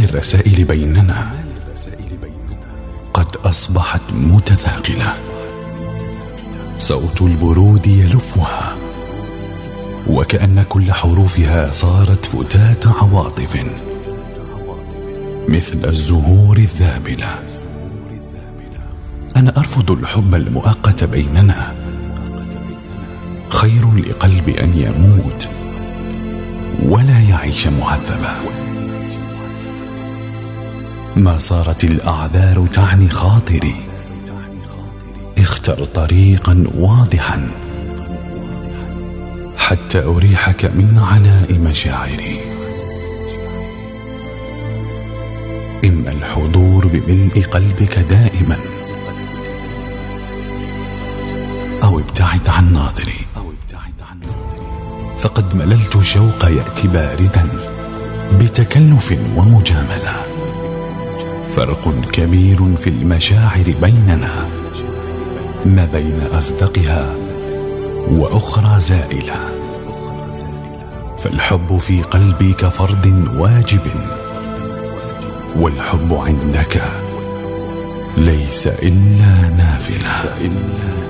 الرسائل بيننا قد أصبحت متثاقلة، صوت البرود يلفها، وكأن كل حروفها صارت فتات عواطف مثل الزهور الذابلة. أنا أرفض الحب المؤقت بيننا، خير لقلب أن يموت ولا يعيش معذبا. ما صارت الأعذار تعني خاطري، اختر طريقا واضحا حتى أريحك من عناء مشاعري. إما الحضور بملء قلبك دائما، أو ابتعد عن ناظري، فقد مللت شوق يأتي باردا بتكلف ومجاملة. فرق كبير في المشاعر بيننا، ما بين أصدقها وأخرى زائلة. فالحب في قلبي كفرض واجب، والحب عندك ليس إلا نافلة.